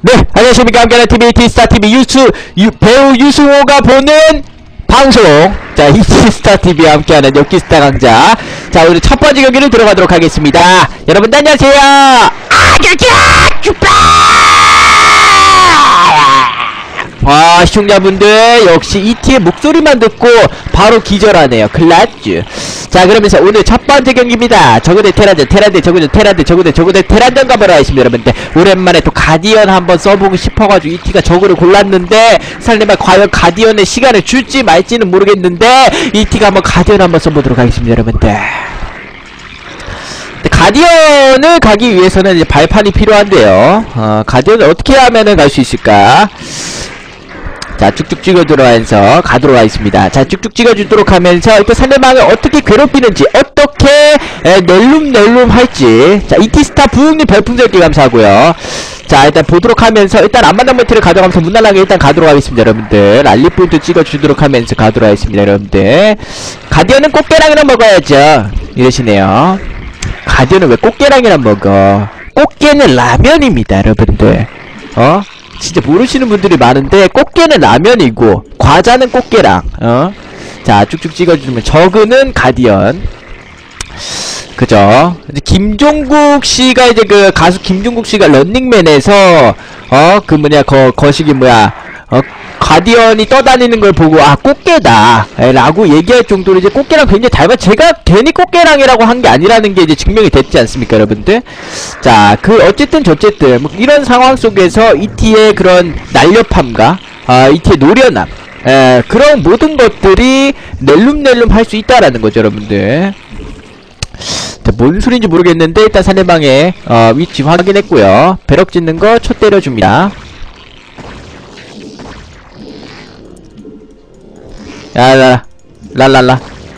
네, 안녕하십니까. 함께하는 TV, 티스타TV 배우 유승호가 보는 방송. 자, 이티스타TV와 함께하는 엽기스타 강좌. 자, 오늘 첫 번째 경기를 들어가도록 하겠습니다. 여러분, 안녕하세요. 시청자분들 역시 이티의 목소리만 듣고 바로 기절하네요. 클라쥬. 자, 그러면서 오늘 첫 번째 경기입니다. 저그대 테란전, 저그대 테란전 가보러 가겠습니다. 여러분들 오랜만에 또 가디언 한번 써보고 싶어가지고 이티가 저그를 골랐는데 상대방 과연 가디언의 시간을 줄지 말지는 모르겠는데 이티가 한번 가디언 한번 써보도록 하겠습니다. 여러분들 가디언을 가기 위해서는 이제 발판이 필요한데요. 가디언을 어떻게 하면은 갈 수 있을까? 자, 쭉쭉 찍어 들어가면서 가도록 하겠습니다. 자, 쭉쭉 찍어주도록 하면서 일단 상대방을 어떻게 괴롭히는지, 어떻게 낼룸 할지. 자, 이티스타 부흥님 별풍선기 감사하고요. 자, 일단 보도록 하면서 일단 안만당 멀티를 가져가면서 무난하게 일단 가도록 하겠습니다. 여러분들 알리포인트 찍어주도록 하면서 가도록 하겠습니다. 여러분들 가디언은 꽃게랑이랑 먹어야죠. 이러시네요. 가디언은 왜 꽃게랑이랑 먹어? 꽃게는 라면입니다. 여러분들 진짜 모르시는 분들이 많은데 꽃게는 라면이고 과자는 꽃게랑 자, 쭉쭉 찍어주면 저그는 가디언. 그죠? 이제 김종국씨가 이제 그 가수 김종국씨가 런닝맨에서 그 뭐냐 거시기 뭐야 가디언이 떠다니는 걸 보고 꽃게다 라고 얘기할 정도로 이제 꽃게랑 굉장히 닮아. 제가 괜히 꽃게랑이라고 한 게 아니라는 게 이제 증명이 됐지 않습니까, 여러분들? 자, 어쨌든 저쨌든 뭐 이런 상황 속에서 이티의 그런 날렵함과 이티의 노련함, 그런 모든 것들이 낼룸 할 수 있다라는 거죠, 여러분들. 자, 뭔 소린지 모르겠는데 일단 상대방의 위치 확인했고요. 배럭 짓는 거 초 때려줍니다. 야, 랄랄라.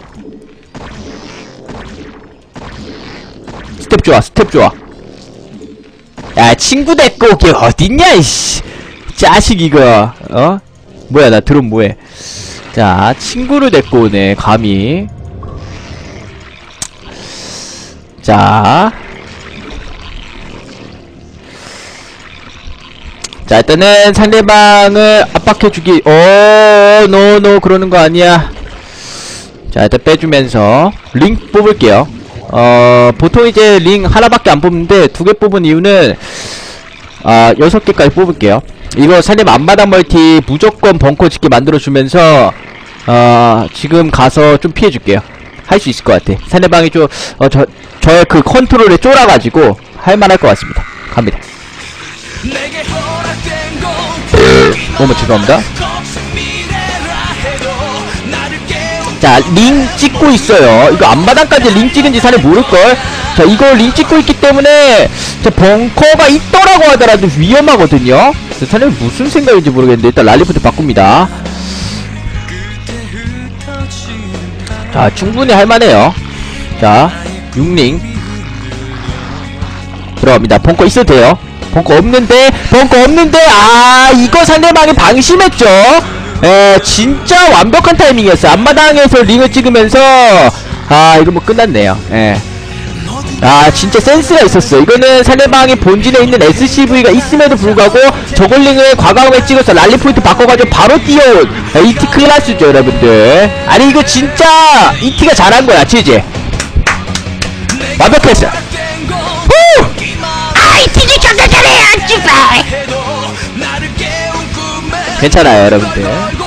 스텝 좋아. 야, 친구 데리고 오게 어딨냐, 이씨. 자식, 이거. 뭐야, 나 드론 뭐해. 자, 친구를 데리고 오네, 감히. 자, 일단은 상대방을 압박해주기. 노 그러는 거 아니야. 자, 일단 빼주면서 링 뽑을게요. 보통 이제 링 하나밖에 안 뽑는데 2개 뽑은 이유는 6개까지 뽑을게요. 이거 상대방 앞마당 멀티 무조건 벙커 짓게 만들어주면서 지금 가서 좀 피해줄게요. 할 수 있을 것 같아. 상대방이 좀 저의 그 컨트롤에 쫄아가지고 할만할 것 같습니다. 갑니다. 너무 죄송합니다. 자, 링 찍고 있어요. 이거 앞마당까지 링 찍은지 사실 모를걸. 자, 이거 링 찍고 있기 때문에 자, 벙커가 있더라고 하더라도 위험하거든요. 사실 무슨 생각인지 모르겠는데 일단 랄리부터 바꿉니다. 자, 충분히 할만해요. 자, 6링 들어갑니다. 벙커 있어도 돼요. 벙커 없는데 이거 상대방이 방심했죠. 진짜 완벽한 타이밍이었어요. 앞마당에서 링을 찍으면서 이거 뭐 끝났네요. 진짜 센스가 있었어. 이거는 상대방이 본진에 있는 SCV가 있음에도 불구하고 저글링을 과감하게 찍어서 랄리 포인트 바꿔가지고 바로 뛰어온 이티 클라스죠, 여러분들. 아니, 이거 진짜 이티가 잘한 거야, 치지. 완벽했어. 이티가 존나 잘해요, 씨발. 괜찮아요, 여러분들.